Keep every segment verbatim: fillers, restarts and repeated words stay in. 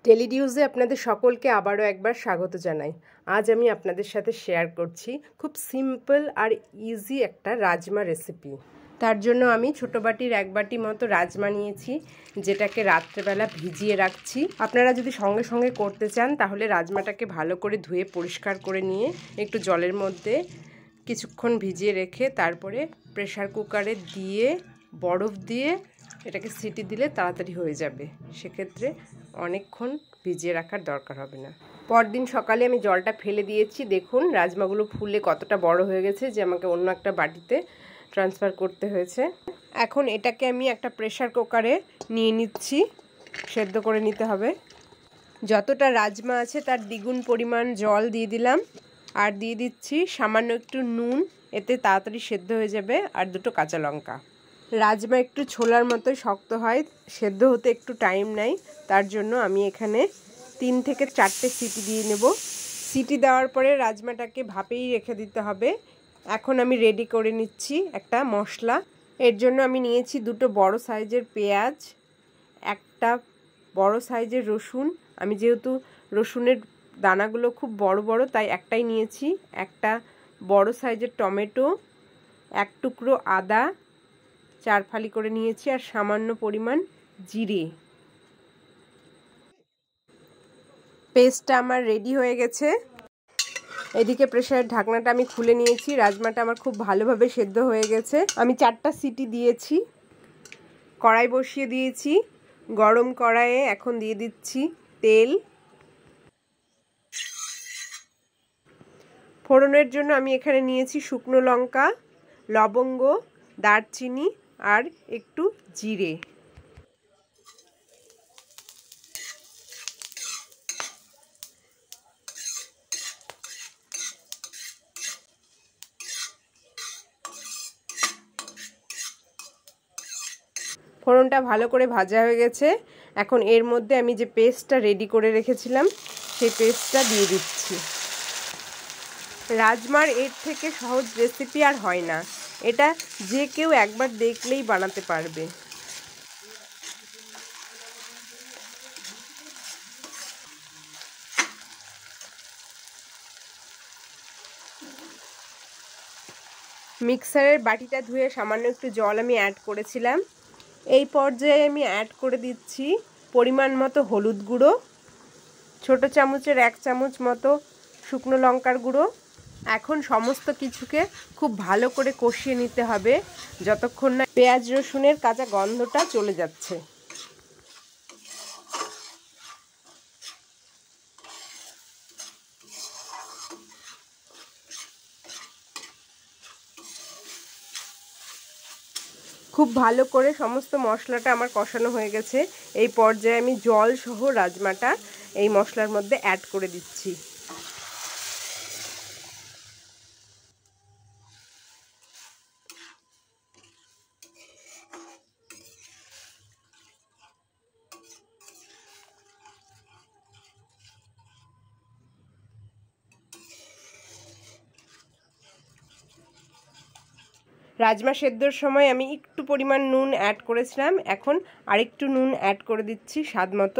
টেলিডিউজে আপনাদের সকলকে আবারও একবার স্বাগত জানাই। আজ আমি আপনাদের সাথে শেয়ার করছি খুব সিম্পল আর ইজি একটা রাজমা রেসিপি। তার জন্য আমি ছোটো বাটির এক বাটি মতো রাজমা নিয়েছি, যেটাকে রাত্রেবেলা ভিজিয়ে রাখছি। আপনারা যদি সঙ্গে সঙ্গে করতে চান তাহলে রাজমাটাকে ভালো করে ধুয়ে পরিষ্কার করে নিয়ে একটু জলের মধ্যে কিছুক্ষণ ভিজিয়ে রেখে তারপরে প্রেসার কুকারে দিয়ে বরফ দিয়ে এটাকে সিটি দিলে তাড়াতাড়ি হয়ে যাবে। সেক্ষেত্রে অনেকক্ষণ ভিজিয়ে রাখার দরকার হবে না। পরদিন সকালে আমি জলটা ফেলে দিয়েছি। দেখুন রাজমাগুলো ফুলে কতটা বড় হয়ে গেছে যে আমাকে অন্য একটা বাটিতে ট্রান্সফার করতে হয়েছে। এখন এটাকে আমি একটা প্রেসার কুকারে নিয়ে নিচ্ছি, সেদ্ধ করে নিতে হবে। যতটা রাজমা আছে তার দ্বিগুণ পরিমাণ জল দিয়ে দিলাম, আর দিয়ে দিচ্ছি সামান্য একটু নুন, এতে তাড়াতাড়ি সেদ্ধ হয়ে যাবে, আর দুটো কাঁচা লঙ্কা। রাজমা একটু ছোলার মতো শক্ত হয়, সেদ্ধ হতে একটু টাইম নেয়, তার জন্য আমি এখানে তিন থেকে চারটে সিটি দিয়ে নেব। সিটি দেওয়ার পরে রাজমাটাকে ভাপেই রেখে দিতে হবে। এখন আমি রেডি করে নিচ্ছি একটা মশলা। এর জন্য আমি নিয়েছি দুটো বড় সাইজের পেঁয়াজ, একটা বড় সাইজের রসুন। আমি যেহেতু রসুনের দানাগুলো খুব বড় বড় তাই একটাই নিয়েছি। একটা বড় সাইজের টমেটো, এক টুকরো আদা চার ফালি করে নিয়েছি, আর সামান্য পরিমাণ জিরে। পেস্টটা আমার রেডি হয়ে গেছে। এদিকে প্রেসারের ঢাকনাটা আমি খুলে নিয়েছি। রাজমাটা আমার খুব ভালোভাবে সেদ্ধ হয়ে গেছে। আমি চারটা সিটি দিয়েছি। কড়াই বসিয়ে দিয়েছি। গরম কড়াইয়ে এখন দিয়ে দিচ্ছি তেল। ফোড়নের জন্য আমি এখানে নিয়েছি শুকনো লঙ্কা, লবঙ্গ, দারচিনি আর একটু জিরে। ফোড়নটা ভালো করে ভাজা হয়ে গেছে। এখন এর মধ্যে আমি যে পেস্টটা রেডি করে রেখেছিলাম সেই পেস্টটা দিয়ে দিচ্ছি। রাজমার এর থেকে সহজ রেসিপি আর হয় না। এটা যে কেউ একবার দেখলেই বানাতে পারবে। মিক্সারের বাটিটা ধুয়ে সামান্য একটু জল আমি অ্যাড করেছিলাম। এই পর্যায়ে আমি অ্যাড করে দিচ্ছি পরিমাণ মতো হলুদ গুঁড়ো, ছোটো চামচের এক চামচ মতো শুকনো লঙ্কার গুঁড়ো। এখন সমস্ত কিছুকে খুব ভালো করে কষিয়ে নিতে হবে যতক্ষণ না পেঁয়াজ রসুনের কাঁচা গন্ধটা চলে যাচ্ছে। খুব ভালো করে সমস্ত মশলাটা আমার কষানো হয়ে গেছে। এই পর্যায়ে আমি জল সহ রাজমাটা এই মশলার মধ্যে অ্যাড করে দিচ্ছি। রাজমা সেদ্ধর সময় আমি একটু পরিমাণ নুন অ্যাড করেছিলাম, এখন আরেকটু নুন অ্যাড করে দিচ্ছি স্বাদ মতো।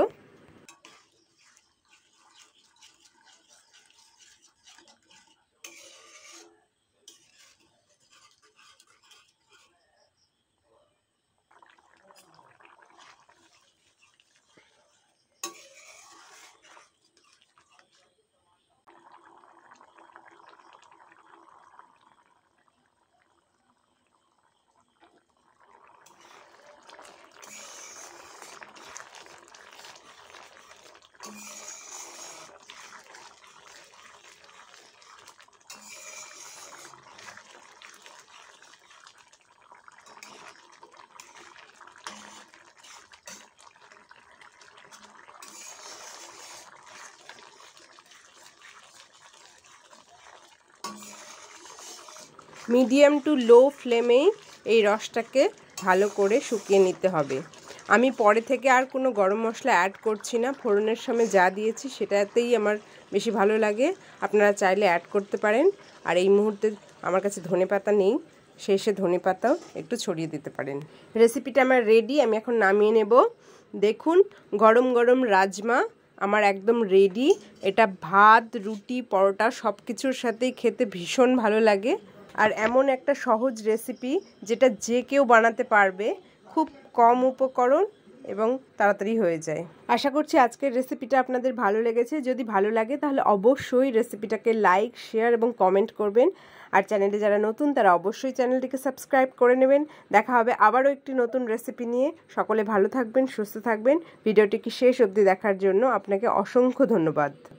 মিডিয়াম টু লো ফ্লেমেই এই রসটাকে ভালো করে শুকিয়ে নিতে হবে। আমি পরে থেকে আর কোনো গরম মশলা অ্যাড করছি না। ফোড়নের সময় যা দিয়েছি সেটাতেই আমার বেশি ভালো লাগে। আপনারা চাইলে অ্যাড করতে পারেন। আর এই মুহূর্তে আমার কাছে ধনেপাতা নেই, শেষে ধনেপাতাও একটু ছড়িয়ে দিতে পারেন। রেসিপিটা আমার রেডি, আমি এখন নামিয়ে নেব। দেখুন গরম গরম রাজমা আমার একদম রেডি। এটা ভাত, রুটি, পরোটা সব কিছুর সাথেই খেতে ভীষণ ভালো লাগে। আর এমন একটা সহজ রেসিপি যেটা যে কেউ বানাতে পারবে, খুব কম উপকরণ এবং তাড়াতাড়ি হয়ে যায়। আশা করছি আজকের রেসিপিটা আপনাদের ভালো লেগেছে। যদি ভালো লাগে তাহলে অবশ্যই রেসিপিটাকে লাইক, শেয়ার এবং কমেন্ট করবেন। আর চ্যানেলে যারা নতুন তারা অবশ্যই চ্যানেলটিকে সাবস্ক্রাইব করে নেবেন। দেখা হবে আবারও একটি নতুন রেসিপি নিয়ে। সকলে ভালো থাকবেন, সুস্থ থাকবেন। ভিডিওটিকে শেষ অবধি দেখার জন্য আপনাকে অসংখ্য ধন্যবাদ।